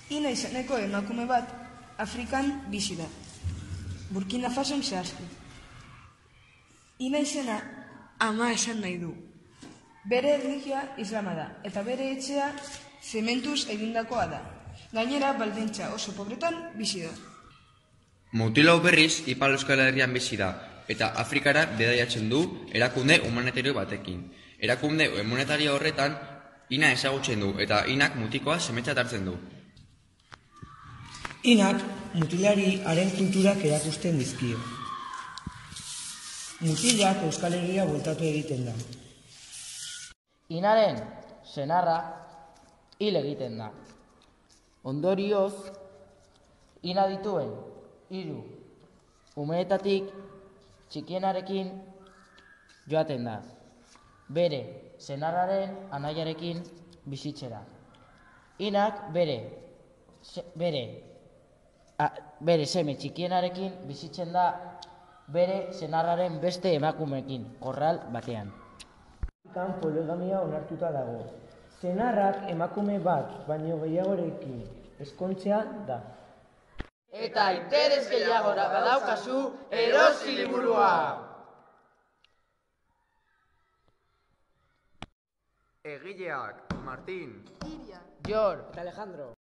Ina izeneko emakume bat Afrikan bizi da, Burkina Fason zehazki. Ina izena ama esan nahi du. Bere erlijioa islama da, eta bere etxea zementuz egindakoa da. Gainera, baldintza oso pobretan bizi da. Mutilo berriz Ipar Euskal Herrian bizi da, eta Afrikara bidaiatzen du erakunde humanitario batekin. Erakunde humanitario horretan Ina ezagutzen du, eta Inak mutikoa semetzat hartzen du. Inak mutilari haren kulturak erakusten dizkio. Mutilak Euskal Herria bueltatu egiten da. Inaren senarra hil egiten da. Ondorioz, Ina dituen 3 umeetatik txikienarekin joaten da. Bere senarraren anaiarekin bizitzera. Inak bere seme txikienarekin bizitzen da bere senarraren beste emakumeekin, korral batean. Afrikan poligamia onartuta dago. Senarrak emakume bat baino gehiagorekin ezkontzea da. Eta interes gehiagora badaukazu erosi liburua! Egileak: Martin, Jor eta Alejandro.